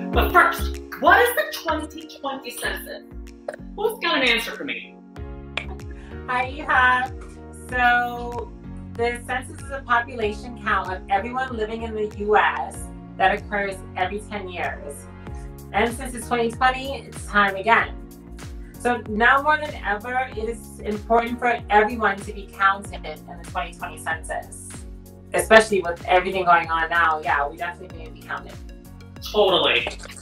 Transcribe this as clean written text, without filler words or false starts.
But first, what is the 2020 census? Who's got an answer for me? Hi, Yuhua. So the census is a population count of everyone living in the U.S. that occurs every 10 years. And since it's 2020, it's time again. So now more than ever, it is important for everyone to be counted in the 2020 census. Especially with everything going on now, yeah, we definitely need to be counted. Totally.